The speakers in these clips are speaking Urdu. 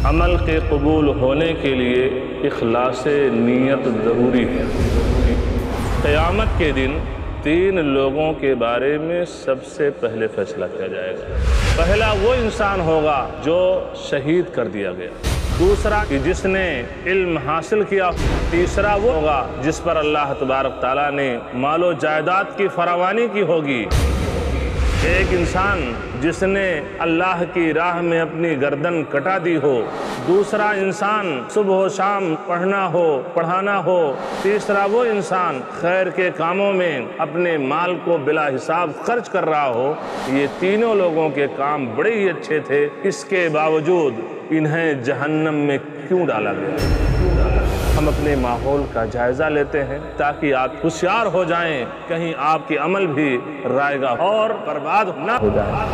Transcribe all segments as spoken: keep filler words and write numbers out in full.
عمل کے قبول ہونے کے لیے اخلاص نیت ضروری ہے۔ قیامت کے دن تین لوگوں کے بارے میں سب سے پہلے فیصلہ کیا جائے گا۔ پہلا وہ انسان ہوگا جو شہید کر دیا گیا، دوسرا کہ جس نے علم حاصل کیا، تیسرا وہ ہوگا جس پر اللہ تبارک تعالیٰ نے مال و جائیداد کی فراوانی کی ہوگی۔ ایک انسان جس نے اللہ کی راہ میں اپنی گردن کٹا دی ہو، دوسرا انسان صبح و شام پڑھنا ہو پڑھانا ہو، تیسرا وہ انسان خیر کے کاموں میں اپنے مال کو بلا حساب خرچ کر رہا ہو۔ یہ تینوں لوگوں کے کام بڑے ہی اچھے تھے، اس کے باوجود انہیں جہنم میں کیوں ڈالا گیا؟ ہم اپنے ماحول کا جائزہ لیتے ہیں تاکہ آپ ہوشیار ہو جائیں، کہیں آپ کے عمل بھی رائگاں اور برباد نہ ہو جائیں۔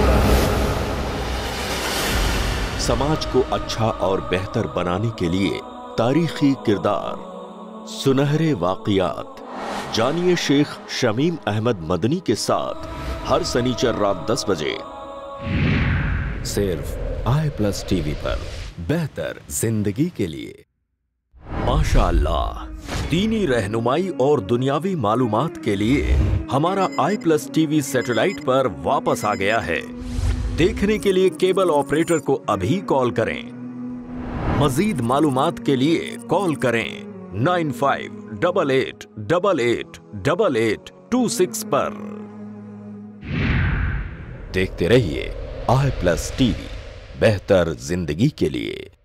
سماج کو اچھا اور بہتر بنانے کے لیے تاریخی کردار، سنہرے واقعات، جانیے شیخ شمیم احمد مدنی کے ساتھ ہر سنیچر رات دس بجے صرف آئی پلس ٹی وی پر، بہتر زندگی کے لیے۔ ماشاء اللہ، دینی رہنمائی اور دنیاوی معلومات کے لیے ہمارا آئی پلس ٹی وی سیٹلائٹ پر واپس آ گیا ہے۔ دیکھنے کے لیے کیبل آپریٹر کو ابھی کال کریں۔ مزید معلومات کے لیے کال کریں nine five double eight double eight double eight two six پر۔ دیکھتے رہیے آئی پلس ٹی وی، بہتر زندگی کے لیے۔